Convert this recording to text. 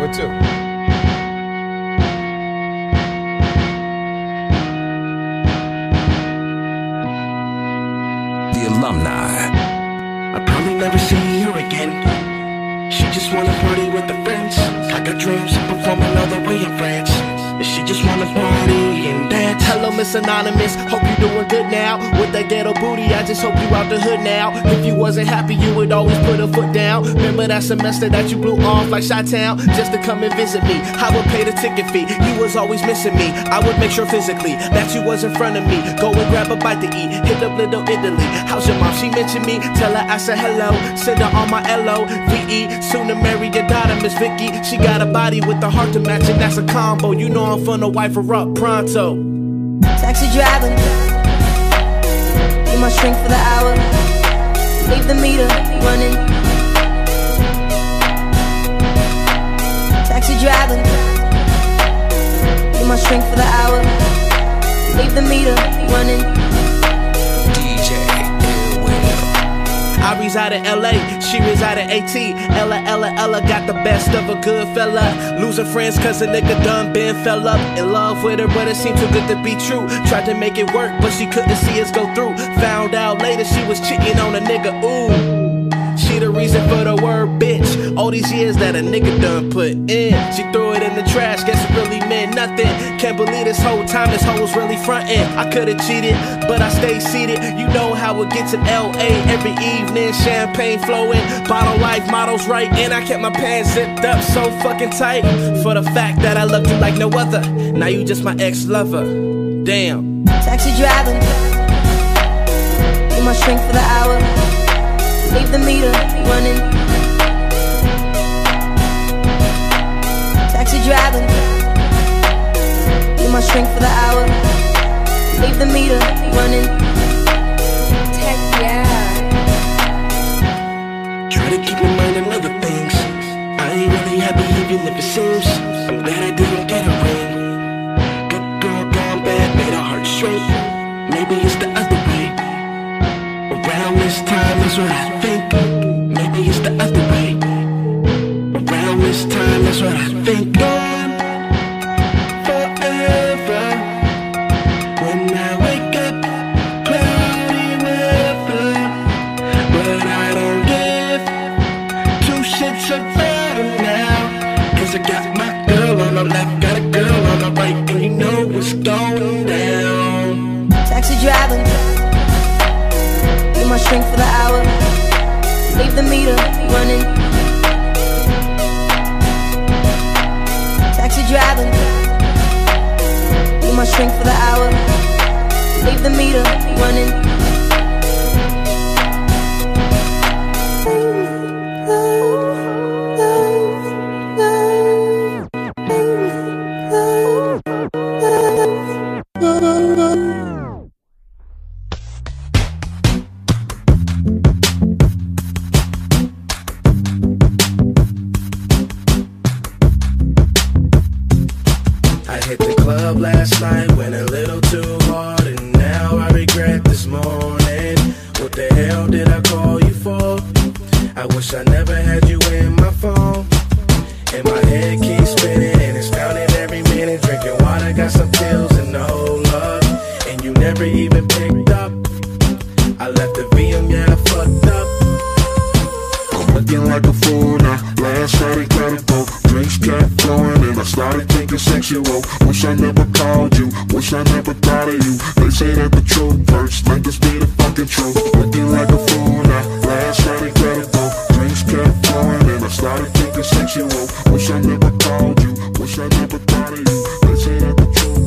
Hangover too. The alumni. I'll probably never see her again. She just wanna party with the friends. I got dreams of performing all the way in France. And she just wanna party and dance. Hello, Miss Anonymous, hope you doing good now. With that ghetto booty, I just hope you out the hood now. If you wasn't happy, you would always put a foot down. Remember that semester that you blew off like Chi-Town? Just to come and visit me, I would pay the ticket fee. You was always missing me, I would make sure physically that you was in front of me. Go and grab a bite to eat, hit up Little Italy. How's your mom? She mentioned me, tell her I said hello. Send her on my L-O-V-E, soon to marry your daughter, Miss Vicky. She got a body with a heart to match, and that's a combo. You know I'm finna wife her up pronto. Taxi driver, be my shrink for the hour. Leave the meter running. Taxi driver, be my shrink for the hour. Leave the meter running. I reside in LA, she reside in AT. Ella got the best of a good fella. Losing friends cause a nigga done been fell up. In love with her but it seemed too good to be true. Tried to make it work but she couldn't see us go through. Found out later she was cheating on a nigga, ooh. She the reason for the word bitch. All these years that a nigga done put in. She threw it in the trash, guess it really meant nothing. Can't believe this whole time this hoe was really frontin'. I could've cheated, but I stayed seated. You know how it gets in LA every evening. Champagne flowing, bottle life, models right. And I kept my pants zipped up so fucking tight. For the fact that I loved you like no other. Now you just my ex-lover, damn. Taxi driving, be my shrink for the hour. Leave the meter running. Taxi driving, be my shrink for the hour. Leave the meter running. Tech, yeah. Try to keep my mind on other things. I ain't really happy even if it seems. I'm glad I didn't get a ring. Good girl gone bad, made her heart shrink. Maybe it's the other way. Around this time is what I think. Maybe it's the other way. Around this time that's what I think. Gone forever. When I wake up, cloudy weather. But I don't give two shits about her now. Cause I got my girl on the left, got a girl on the right. And you know what's going down. Taxi driving, be my shrink for the hour. Leave the meter running. Taxi driving, be my shrink for the hour. Leave the meter running. Hit the club last night, went a little too hard, and now I regret this morning. What the hell did I call you for? I wish I never had you in my phone. And my head keeps spinning, and it's pounding every minute. Drinking water, got some pills and no love, and you never even picked up. I left the VM, yeah, I fucked up. I'm looking like a fool now. Last night incredible, drinks kept flowing and I started thinking sexual. Wish I never called you, wish I never thought of you. They say that the truth hurts, let this be the fucking truth. Looking like a fool now. Last night incredible, drinks kept flowing and I started thinking sexual. Wish I never called you, wish I never thought of you. They say that the truth